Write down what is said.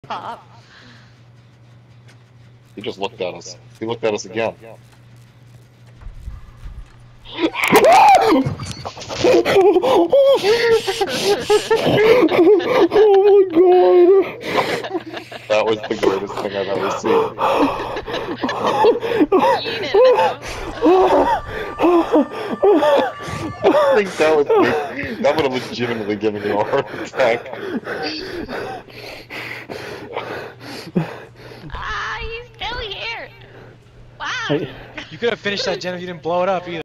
Pop. He just looked at us. He looked at us again. Oh my god! That was the greatest thing I've ever seen. You didn't know. I think that would have legitimately given you a heart attack. Ah, he's still here. Wow. You could have finished that, Jen, if you didn't blow it up either.